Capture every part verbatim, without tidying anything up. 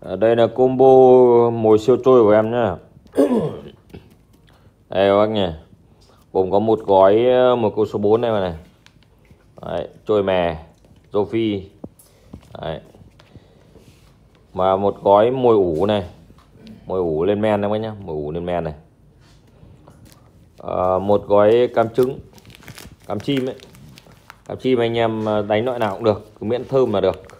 Đây là combo mồi siêu trôi của em nhá. Đây các bác nhỉ, gồm có một gói một câu số bốn này mà này. Đấy, trôi mè rô phi. Đấy. Mà một gói mồi ủ này, mồi ủ lên men đấy các nhá, mồi ủ lên men này. À, một gói cam trứng, cam chim ấy. Cam chim anh em đánh loại nào cũng được, cứ miễn thơm là được.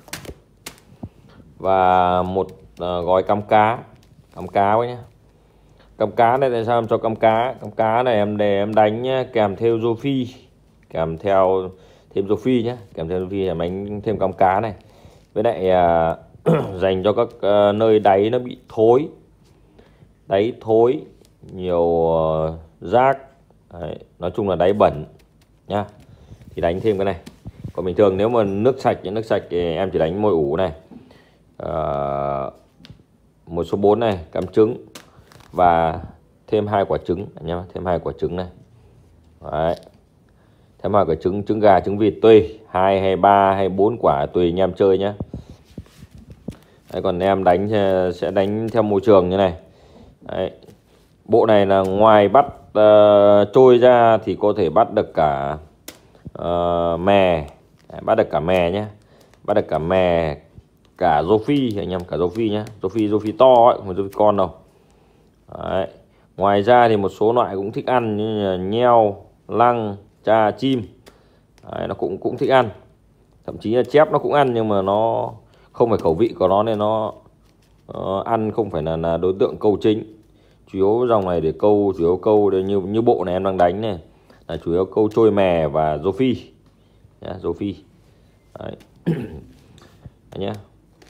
Và một uh, gói cam cá, cam cá ấy nhá. Cam cá này tại sao em cho cam cá? Cam cá này em để em đánh nhá, kèm theo rô phi, kèm theo thêm rô phi nhé, kèm theo rô phi em đánh thêm cam cá này. Với lại uh, dành cho các uh, nơi đáy nó bị thối, đáy thối, nhiều uh, rác. Đấy, nói chung là đáy bẩn nhá, thì đánh thêm cái này. Còn bình thường nếu mà nước sạch, nước sạch thì em chỉ đánh mồi ủ này, uh, một số bốn này, cam trứng và thêm hai quả trứng nhá, thêm hai quả trứng này. Đấy. Thêm hai quả trứng, trứng gà, trứng vịt tùy, hai hay ba hay bốn quả tùy anh em chơi nhá. Đấy, còn em đánh sẽ đánh theo môi trường như này. Đấy. Bộ này là ngoài bắt uh, trôi ra thì có thể bắt được cả uh, mè. Đấy, bắt được cả mè nhé, bắt được cả mè, cả rô phi anh em, cả rô phi nhé, rô phi rô phi to ấy, không phải rô phi con đâu. Đấy. Ngoài ra thì một số loại cũng thích ăn như là nheo, lăng, cha, chim. Đấy, nó cũng cũng thích ăn, thậm chí là chép nó cũng ăn, nhưng mà nó không phải khẩu vị của nó nên nó uh, ăn không phải là, là đối tượng câu chính. Chủ yếu dòng này để câu, chủ yếu câu để như như bộ này em đang đánh này là chủ yếu câu trôi mè và rô phi nhá, rô phi. Đấy. Đấy nhá.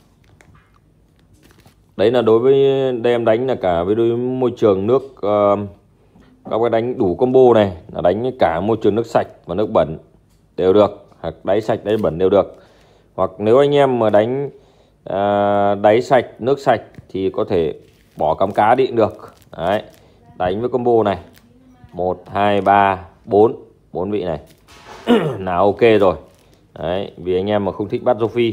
Đấy là đối với đây em đánh là cả với đối với môi trường nước, uh, các bạn đánh đủ combo này là đánh cả môi trường nước sạch và nước bẩn đều được, hoặc đáy sạch đáy bẩn đều được. Hoặc nếu anh em mà đánh uh, đáy sạch nước sạch thì có thể bỏ cắm cá đi cũng được. Đấy. Đánh với combo này một hai ba bốn, bốn vị này là ok rồi. Đấy, vì anh em mà không thích bắt rô phi.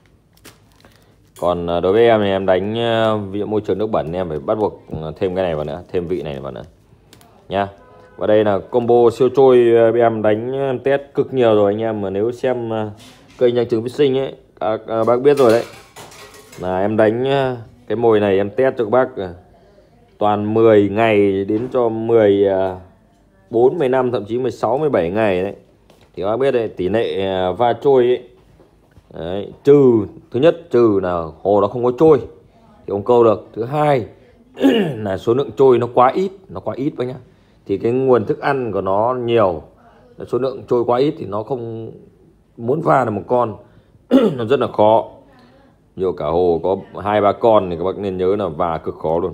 Còn đối với em thì em đánh ví dụ môi trường nước bẩn em phải bắt buộc thêm cái này vào nữa, thêm vị này vào nữa nha. Và đây là combo siêu trôi em đánh em test cực nhiều rồi anh em, mà nếu xem kênh Nhân Chứng Fishing ấy các, các bác biết rồi đấy, là em đánh cái mồi này em test cho các bác toàn mười ngày đến cho mười bốn, mười lăm, thậm chí mười sáu, mười bảy ngày đấy. Thì các bác biết đấy, tỷ lệ va trôi ấy. Đấy, trừ thứ nhất trừ là hồ nó không có trôi thì không câu được. Thứ hai là số lượng trôi nó quá ít, nó quá ít vậy nhá. Thì cái nguồn thức ăn của nó nhiều, số lượng trôi quá ít thì nó không muốn va được một con nó rất là khó. Nhiều cả hồ có hai ba con thì các bác nên nhớ là va cực khó luôn.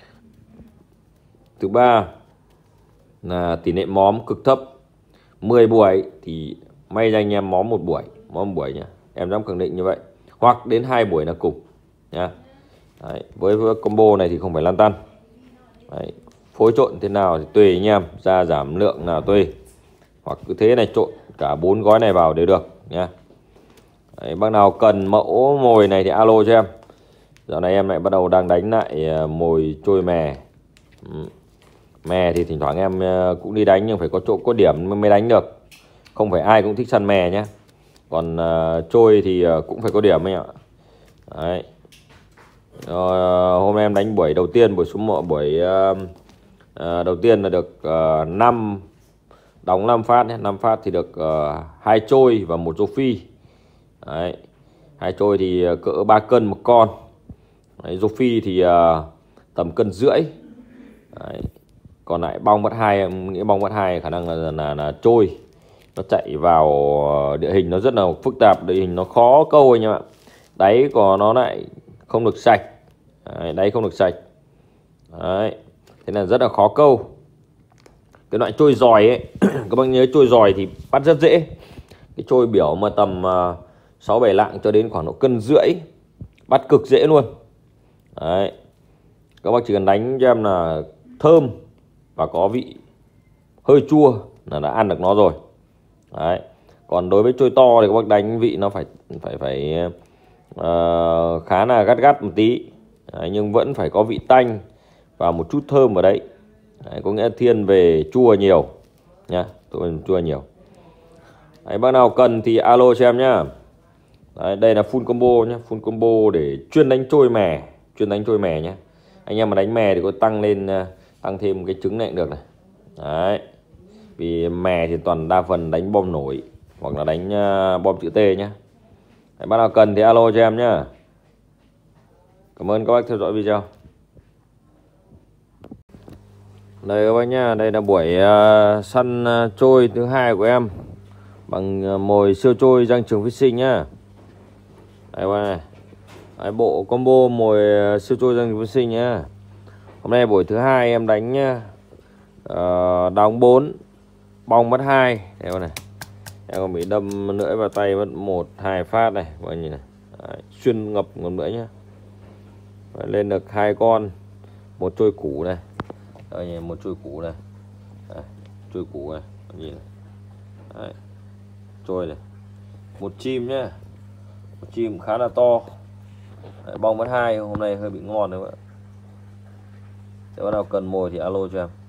Thứ ba là tỷ lệ móm cực thấp. Mười buổi thì may ra anh em móm một buổi, móm một buổi nhá, em dám khẳng định như vậy, hoặc đến hai buổi là cùng nha. Đấy, với, với combo này thì không phải lăn tăn. Đấy, phối trộn thế nào thì tùy anh em, ra giảm lượng nào tùy, hoặc cứ thế này trộn cả bốn gói này vào đều được nha. Đấy, bác nào cần mẫu mồi này thì alo cho em. Dạo này em lại bắt đầu đang đánh lại mồi trôi mè. Ừ. Mè thì thỉnh thoảng em cũng đi đánh, nhưng phải có chỗ có điểm mới đánh được, không phải ai cũng thích săn mè nhé. Còn uh, trôi thì uh, cũng phải có điểm anh ạ. Đấy. Rồi, hôm nay em đánh buổi đầu tiên, buổi số một, buổi uh, uh, đầu tiên là được uh, năm đóng năm phát nhé. năm phát thì được uh, hai trôi và một rô phi. Đấy. Hai trôi thì uh, cỡ ba cân một con. Đấy, rô phi thì uh, tầm cân rưỡi. Đấy. Còn lại bong bắt hai, em nghĩ bong bắt hai khả năng là, là, là, là trôi. Nó chạy vào địa hình nó rất là phức tạp, địa hình nó khó câu anh em ạ. Đáy của nó lại không được sạch. Đấy, đáy không được sạch. Đấy. Thế là rất là khó câu. Cái loại trôi giòi ấy các bác nhớ, trôi giòi thì bắt rất dễ. Cái trôi biểu mà tầm sáu bảy lạng cho đến khoảng độ cân rưỡi, bắt cực dễ luôn. Đấy. Các bác chỉ cần đánh cho em là thơm và có vị hơi chua là đã ăn được nó rồi. Đấy. Còn đối với trôi to thì các bác đánh vị nó phải phải phải uh, khá là gắt gắt một tí. Đấy, nhưng vẫn phải có vị tanh và một chút thơm ở đấy. Đấy, có nghĩa thiên về chua nhiều nhá, tôi chua nhiều. Đấy, bác nào cần thì alo cho em nhá. Đấy, đây là full combo nhá, full combo để chuyên đánh trôi mè, chuyên đánh trôi mè nhá. Anh em mà đánh mè thì có tăng lên, tăng thêm cái trứng này cũng được này. Đấy, vì mè thì toàn đa phần đánh bom nổi hoặc là đánh bom chữ T nhá. Đấy, bác nào cần thì alo cho em nhá. Cảm ơn các bác theo dõi video. Đây các bác nhá, đây là buổi uh, săn uh, trôi thứ hai của em bằng uh, mồi siêu trôi Giang Trường Fishing nhá. Đây bác này. Đấy, bộ combo mồi uh, siêu trôi Giang Trường Fishing nhá. Hôm nay buổi thứ hai em đánh nhá. Uh, đóng bốn, bong mất hai. Đây bác này. Em còn bị đâm lưỡi vào tay mất một hai phát này, các bạn nhìn này. Đấy, xuyên ngập ngón lưỡi nhá. Đấy, lên được hai con, một trôi củ này. Đây, một trôi củ này. Đấy, trôi củ này, nhìn này. Đấy, trôi này. Một chim nhá. Một chim khá là to. Đấy, bong mất hai, hôm nay hơi bị ngon đấy các bạn. Nếu nào cần mồi thì alo cho em.